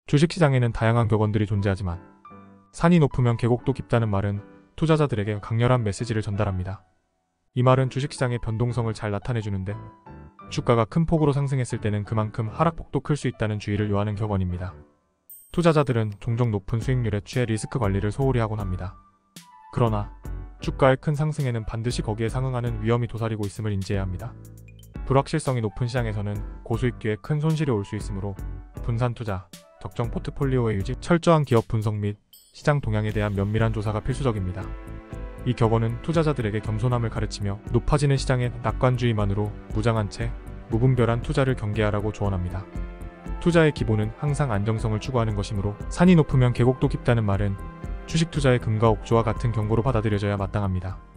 주식시장에는 다양한 격언들이 존재하지만 산이 높으면 계곡도 깊다는 말은 투자자들에게 강렬한 메시지를 전달합니다. 이 말은 주식시장의 변동성을 잘 나타내주는데 주가가 큰 폭으로 상승했을 때는 그만큼 하락폭도 클 수 있다는 주의를 요하는 격언입니다. 투자자들은 종종 높은 수익률에 취해 리스크 관리를 소홀히 하곤 합니다. 그러나 주가의 큰 상승에는 반드시 거기에 상응하는 위험이 도사리고 있음을 인지해야 합니다. 불확실성이 높은 시장에서는 고수익 뒤에 큰 손실이 올 수 있으므로 분산 투자, 적정 포트폴리오의 유지, 철저한 기업 분석 및 시장 동향에 대한 면밀한 조사가 필수적입니다. 이 격언은 투자자들에게 겸손함을 가르치며 높아지는 시장의 낙관주의만으로 무장한 채 무분별한 투자를 경계하라고 조언합니다. 투자의 기본은 항상 안정성을 추구하는 것이므로 산이 높으면 계곡도 깊다는 말은 주식 투자의 금과 옥조와 같은 경고로 받아들여져야 마땅합니다.